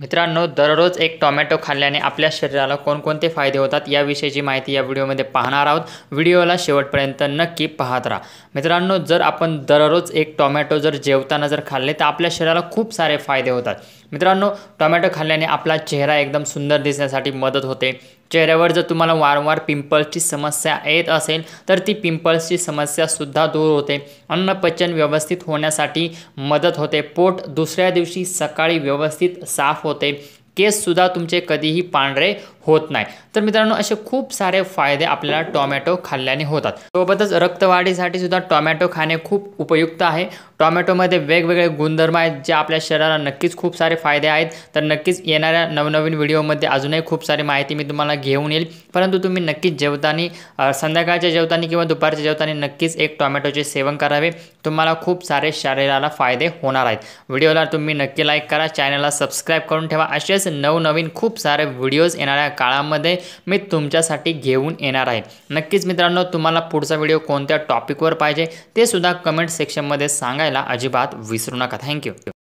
मित्रांनो, दररोज एक टोमॅटो खाल्ल्याने आपल्या शरीराला कोणकोणते फायदे होतात याविषयीची माहिती या व्हिडिओमध्ये पाहणार आहोत। व्हिडिओला शेवटपर्यंत नक्की पाहत राहा। मित्रांनो, जर आपण दररोज एक टोमॅटो जेवताना खाल्ले तर आपल्या शरीराला खूप सारे फायदे होतात। मित्रांनो, टोमॅटो खाल्ल्याने आपला चेहरा एकदम सुंदर दिसण्यासाठी मदत होते। चेहऱ्यावर जर तुम्हाला वारंवार पिंपल्सची समस्या येत असेल तर ती पिंपल्सची समस्या सुद्धा दूर होते। अन्नपचन व्यवस्थित होण्यासाठी मदत होते। पोट दुसऱ्या दिवशी सकाळी व्यवस्थित साफ होते। केस सुद्धा तुमचे कधीही पांढरे होत नाही। तर मित्रांनो, असे खूप सारे फायदे आपल्याला टोमॅटो खाल्ल्याने होतात। सोबतच रक्तवाढीसाठी सुद्धा टोमॅटो खाणे खूप उपयुक्त आहे। टोमॅटोमध्ये वेगवेगळे गुणधर्म आहेत जे आपल्या शरीराला नक्कीच खूप सारे फायदे आहेत। तर नक्कीच येणाऱ्या नवनवीन व्हिडिओमध्ये अजूनही खूप सारी माहिती मी तुम्हाला घेऊन येईल। परंतु तुम्ही नक्कीच जेवताना संध्याकाळच्या जेवताना किंवा दुपारच्या जेवताना नक्कीच एक टोमॅटोचे सेवन करावे। तुम्हाला खूप सारे शरीराला फायदे होणार आहेत। व्हिडिओला तुम्ही नक्की लाईक करा, चॅनलला सबस्क्राइब करून ठेवा। असेच नवनवीन खूप सारे व्हिडिओज येणाऱ्या काळामध्ये मी तुमच्यासाठी घेऊन येणार आहे। नक्कीच मित्रांनो, तुम्हाला पुढचा व्हिडिओ कोणत्या टॉपिकवर पाहिजे ते सुद्धा कमेंट सेक्शनमध्ये सांगायला अजिबात विसरू नका। थँक्यू।